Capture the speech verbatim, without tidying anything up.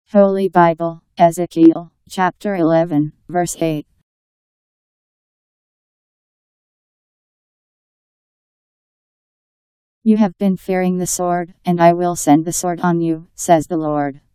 Holy Bible, Ezekiel, Chapter eleven, verse eight. You have been fearing the sword, and I will send the sword on you, says the Lord.